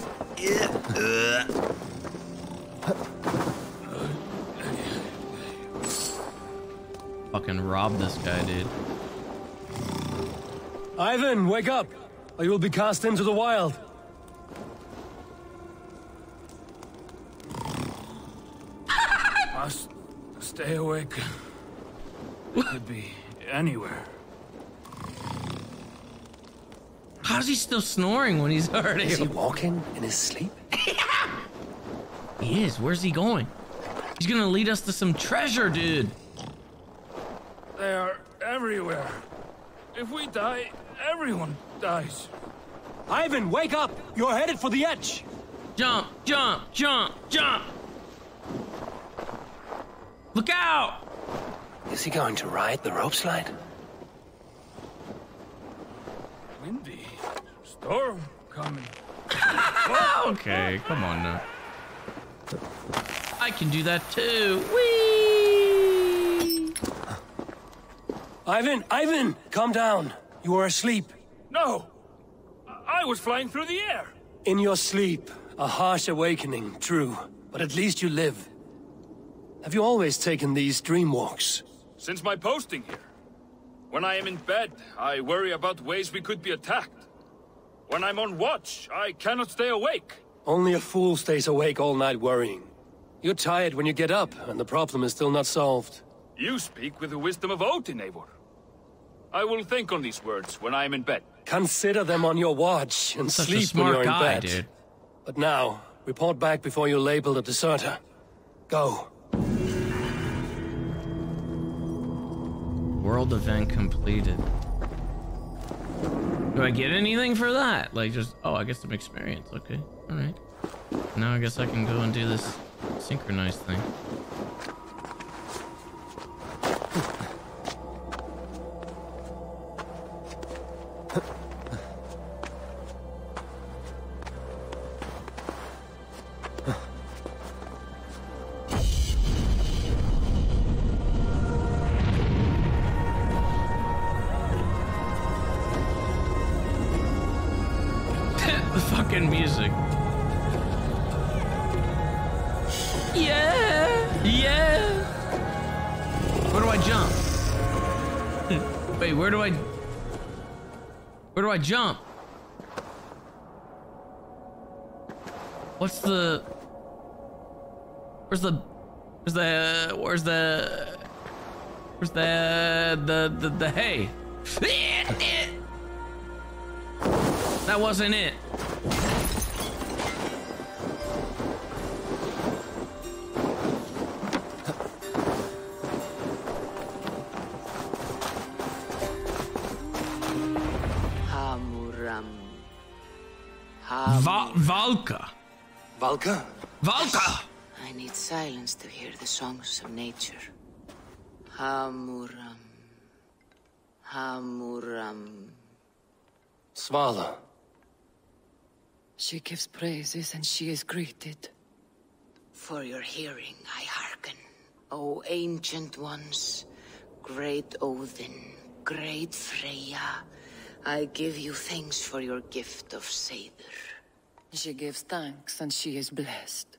Fucking rob this guy, dude. Ivan, wake up, or you will be cast into the wild. Must stay awake. Could be anywhere. How's he still snoring when he's already? Is he walking in his sleep? He is. Where's he going? He's gonna lead us to some treasure, dude. They are everywhere. If we die, everyone dies. Ivan, wake up! You're headed for the edge! Jump, jump, jump, jump! Look out! Is he going to ride the rope slide? Windy. Storm coming. Okay, come on now. I can do that too. Whee! Ivan, Ivan, calm down. You are asleep. No! I was flying through the air. In your sleep, a harsh awakening, true. But at least you live. Have you always taken these dream walks? Since my posting here. When I am in bed, I worry about ways we could be attacked. When I'm on watch, I cannot stay awake. Only a fool stays awake all night worrying. You're tired when you get up, and the problem is still not solved. You speak with the wisdom of Odin, Eivor. I will think on these words when I am in bed. Consider them on your watch and Such sleep a smart when you're in guy, bed. dude. But now, report back before you're labeled a deserter. Go. World event completed. Do I get anything for that? Like just, oh, I get some experience. Okay, all right. Now I guess I can go and do this synchronized thing. The fucking music. Yeah, yeah. Where do I jump? Wait, where do I? Where do I jump? What's the? Where's the? Where's the? Where's the? Where's the? The the the hay? That wasn't it. Hamuram. Va Valka. Valka? Valka! I need silence to hear the songs of nature. Hamuram. Hamuram. Svala. She gives praises and she is greeted. For your hearing, I hearken. O ancient ones, great Odin, great Freya, I give you thanks for your gift of Seidr. She gives thanks, and she is blessed.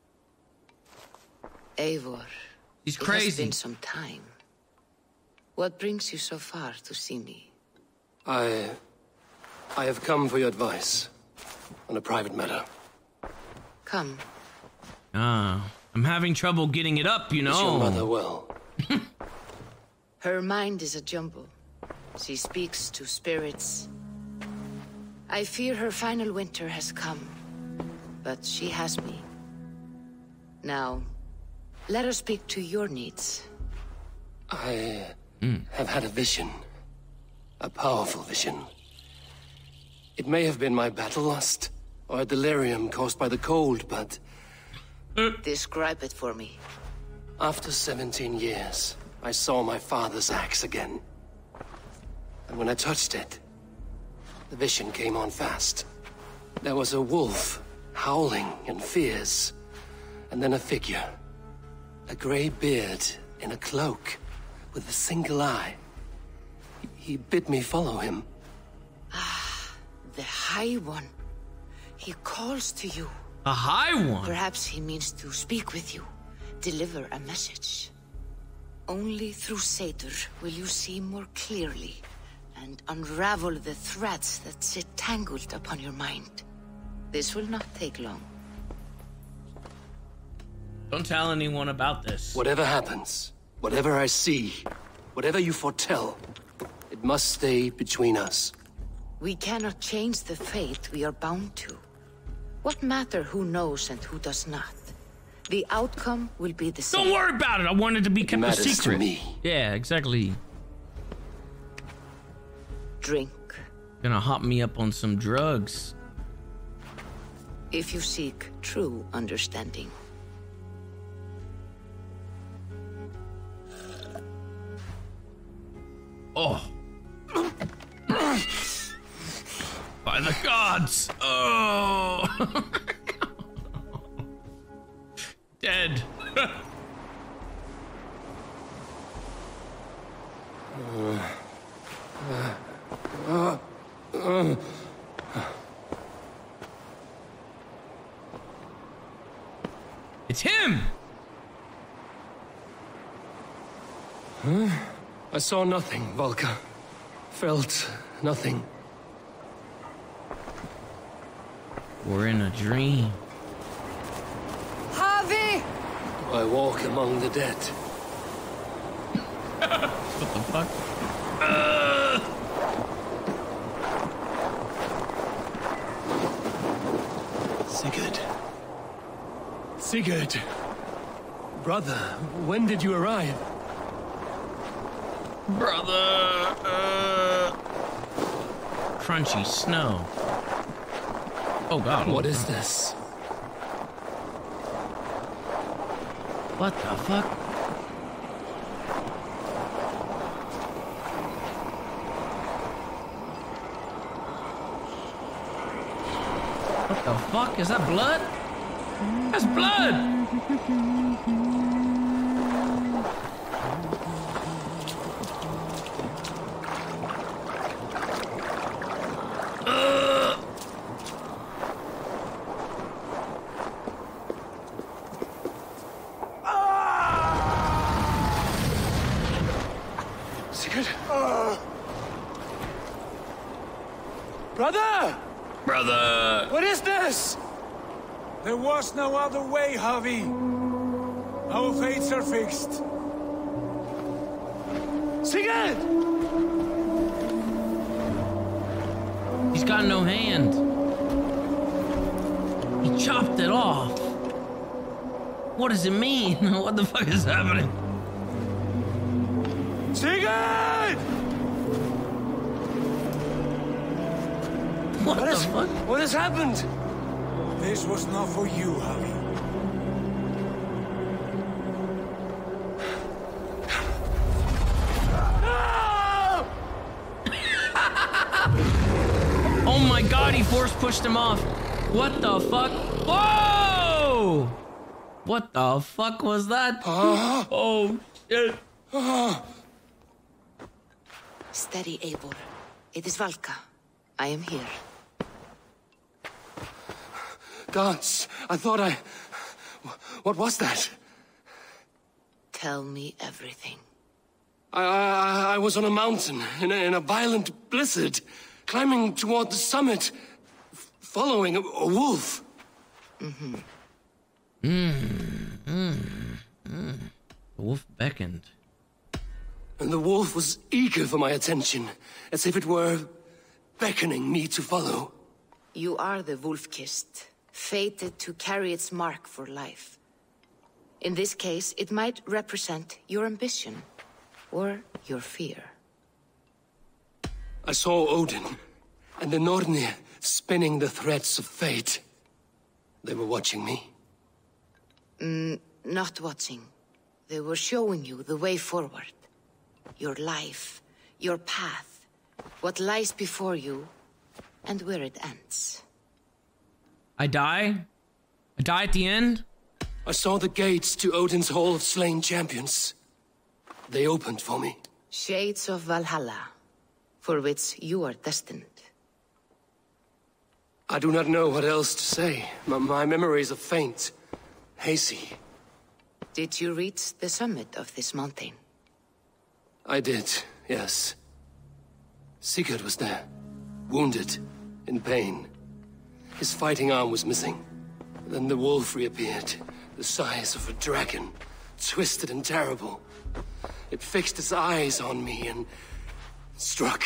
Eivor, he's it crazy. has been some time. What brings you so far to see me? I... I have come for your advice on a private matter. Come. Ah, I'm having trouble getting it up, you know. Is your mother well? Her mind is a jumble. She speaks to spirits. I fear her final winter has come, but she has me. Now, let her speak to your needs. I have had a vision. A powerful vision. It may have been my battle lust, or a delirium caused by the cold, but... Describe it for me. After seventeen years, I saw my father's axe again. And when I touched it, the vision came on fast. There was a wolf, howling and fierce, and then a figure. A grey beard in a cloak, with a single eye. He, he bid me follow him. Ah, the High One. He calls to you. A High One? Perhaps he means to speak with you, deliver a message. Only through Seidr will you see more clearly and unravel the threads that sit tangled upon your mind. This will not take long. Don't tell anyone about this. Whatever happens, whatever I see, whatever you foretell, it must stay between us. We cannot change the fate we are bound to. What matter who knows and who does not? The outcome will be the same. Don't worry about it. I wanted to be kept a secret. To me. Yeah, exactly. Drink. Gonna hop me up on some drugs. If you seek true understanding. Oh. By the gods. Oh. Dead. It's him. Huh? I saw nothing, Valka. Felt nothing. We're in a dream. Javi! I walk among the dead. What the fuck? Uh... Sigurd. Sigurd. Brother, when did you arrive? Brother, uh... crunchy snow. Oh god. What is this? What the fuck? What the fuck? Is that blood? That's blood! Uh. Sigurd? Uh. Brother! Brother! What is this? There was no other way, Javi. Our fates are fixed. Sigurd! He's got no hand. He chopped it off. What does it mean? What the fuck is happening? Sigurd! What, what the is, fuck? What has happened? This was not for you, Javi. Oh my god, he force pushed him off. What the fuck? Whoa! What the fuck was that? Oh, shit. Steady, Eivor. It is Valka. I am here. Gods, I thought I... What was that? Tell me everything. I, I, I was on a mountain in a, in a violent blizzard, climbing toward the summit, f following a, a wolf. Mm-hmm. Mm, mm, mm. The wolf beckoned. And the wolf was eager for my attention, as if it were beckoning me to follow. You are the wolf-kissed, fated to carry its mark for life. In this case, it might represent your ambition, or your fear. I saw Odin, and the Nornir spinning the threads of fate. They were watching me. Mm, not watching. They were showing you the way forward. Your life, your path, what lies before you, and where it ends. I die? I die at the end? I saw the gates to Odin's Hall of Slain Champions. They opened for me. Shades of Valhalla, for which you are destined. I do not know what else to say. My, my memories are faint, hazy. Did you reach the summit of this mountain? I did, yes. Sigurd was there, wounded, in pain. His fighting arm was missing. Then the wolf reappeared, the size of a dragon, twisted and terrible. It fixed its eyes on me and struck.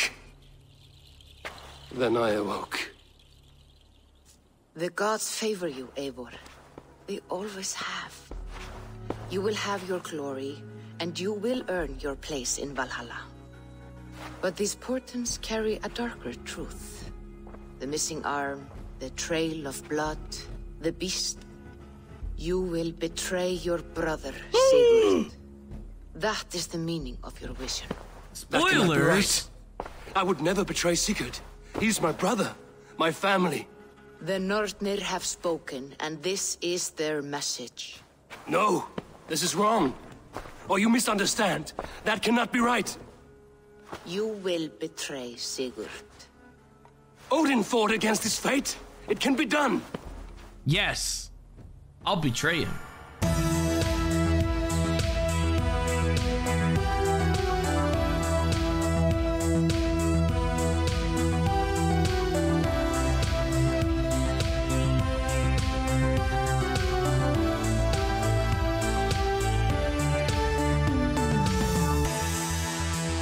Then I awoke. The gods favor you, Eivor. They always have. You will have your glory, and you will earn your place in Valhalla. But these portents carry a darker truth. The missing arm, the trail of blood, the beast. You will betray your brother, Sigurd. That is the meaning of your vision. Spoilers! I would never betray Sigurd. He's my brother, my family. The Nornir have spoken, and this is their message. No, this is wrong. Or you misunderstand. That cannot be right. You will betray Sigurd. Odin fought against his fate. It can be done. Yes. I'll betray him.